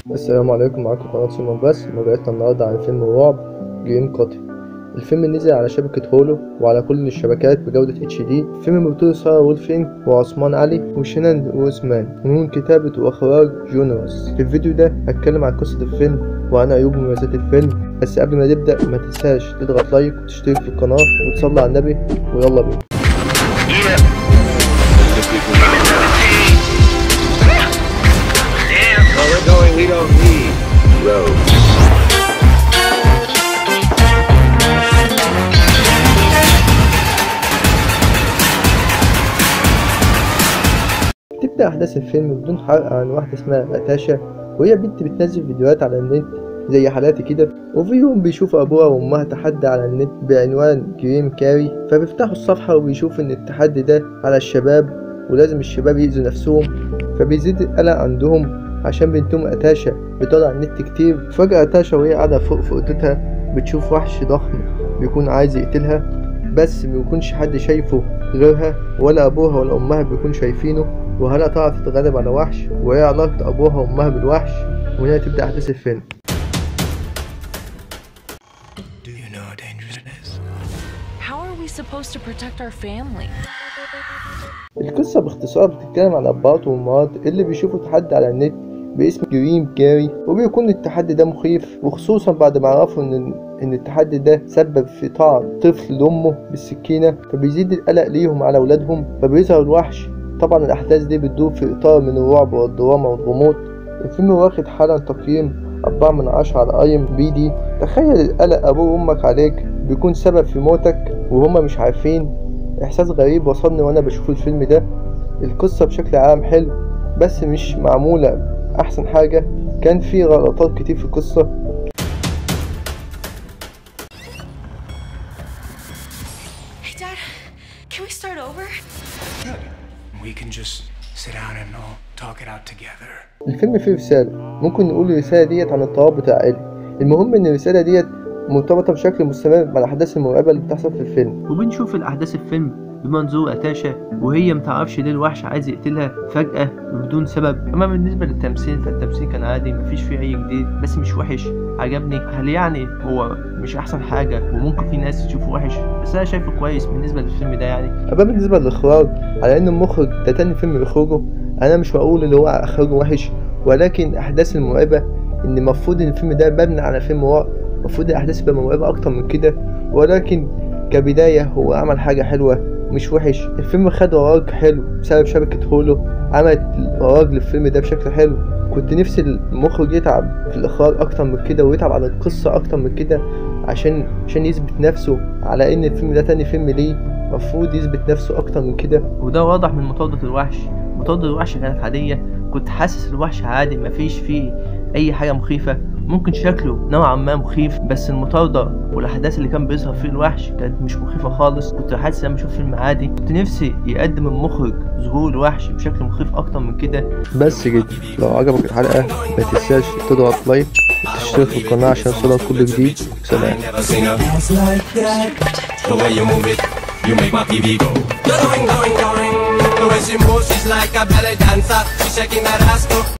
السلام عليكم، معاكم قناة سيمون. بس موضوعتنا النهاردة عن فيلم الرعب جرين قاتل. الفيلم نزل على شبكة هولو وعلى كل الشبكات بجودة HD. الفيلم بطولة سارة وولفينج وعثمان علي وشنان روزمان، ومن كتابة وإخراج جون روس. في الفيديو ده هتكلم عن قصة الفيلم وعن عيوب ومميزات الفيلم. بس قبل ما نبدأ ما تنساش تضغط لايك وتشترك في القناة وتصلي على النبي، ويلا بينا. We don't need roads. تبدأ أحداث الفيلم بدون حرق عن واحدة اسمها ناتاشا، وهي بنت بتنزل فيديوهات على النت زي حالاتي كده. وفي يوم بيشوف أبوها وأمها تحدي على النت بعنوان جريم كاري، فبيفتحوا الصفحة وبيشوف إن التحدي ده على الشباب ولازم الشباب يأذوا نفسهم. فبيزيد القلق عندهم عشان بنتهم أتاشا بتقعد على النت كتير. فجأة أتاشا وهي قاعدة فوق في أوضتها بتشوف وحش ضخم بيكون عايز يقتلها، بس مبيكونش حد شايفه غيرها، ولا أبوها ولا أمها بيكون شايفينه. وهلا تعرف تتغلب على وحش، وهي علاقة أبوها وأمها بالوحش. وهنا تبدأ أحداث الفيلم. Do you know how dangerous it is? How are we supposed to protect our family? القصة باختصار بتتكلم عن أبهات وأمهات اللي بيشوفوا تحدي على النت باسم جريم كاري، وبيكون التحدي ده مخيف، وخصوصا بعد ما عرفوا إن التحدي ده سبب في طعن طفل لأمه بالسكينة. فبيزيد القلق ليهم على أولادهم، فبيظهر الوحش. طبعا الأحداث دي بتدور في إطار من الرعب والدراما والغموض. الفيلم واخد حالا تقييم 4/10 على IMDb. تخيل القلق أبوه وأمك عليك بيكون سبب في موتك وهما مش عارفين. إحساس غريب وصلني وأنا بشوف الفيلم ده. القصة بشكل عام حلو، بس مش معمولة أحسن حاجة. كان في غلطات كتير في القصة. Hey Dad, can we start over? Good. We can just sit down and all talk it out together. الفيلم فيه رسالة، ممكن نقول الرسالة ديت عن الترابط العائلي. المهم إن الرسالة ديت مرتبطة بشكل مستمر مع الأحداث المرعبة اللي بتحصل في الفيلم. وبنشوف الأحداث الفيلم بمنظور أتاشا وهي متعرفش ليه الوحش عايز يقتلها فجأة بدون سبب. أما بالنسبة للتمثيل فالتمثيل كان عادي، مفيش فيه أي جديد، بس مش وحش، عجبني. هل يعني هو مش أحسن حاجة وممكن في ناس تشوفه وحش؟ بس أنا شايفه كويس بالنسبة للفيلم ده يعني. أما بالنسبة للإخراج، على إن المخرج ده تاني فيلم يخرجه، أنا مش بقول اللي هو إخراجه وحش، ولكن أحداث المرعبة إن المفروض إن الفيلم ده مبني على فيلم رعب، المفروض الأحداث تبقى مرعبة أكتر من كده. ولكن كبداية هو عمل حاجة حلوة، مش وحش. الفيلم خد رواج حلو بسبب شبكة هولو، عملت رواج للفيلم ده بشكل حلو. كنت نفسي المخرج يتعب في الإخراج أكتر من كده، ويتعب على القصة أكتر من كده، عشان يثبت نفسه على إن الفيلم ده تاني فيلم ليه. مفروض يثبت نفسه أكتر من كده. وده واضح من مطاردة الوحش. مطاردة الوحش كانت عادية، كنت حاسس الوحش عادي، مفيش فيه أي حاجة مخيفة. ممكن شكله نوعا ما مخيف، بس المطاردة والأحداث اللي كان بيظهر فيه الوحش كانت مش مخيفة خالص. كنت حاسس لما أشوف فيلم عادي. كنت نفسي يقدم المخرج ظهور الوحش بشكل مخيف أكتر من كده. بس كده، لو عجبك الحلقة ما تنساش تضغط لايك وتشترك في القناة عشان يوصلك كل جديد. سلام. You make my TV go. Going. The way she moves, she's like a ballet dancer. She's shaking that ass.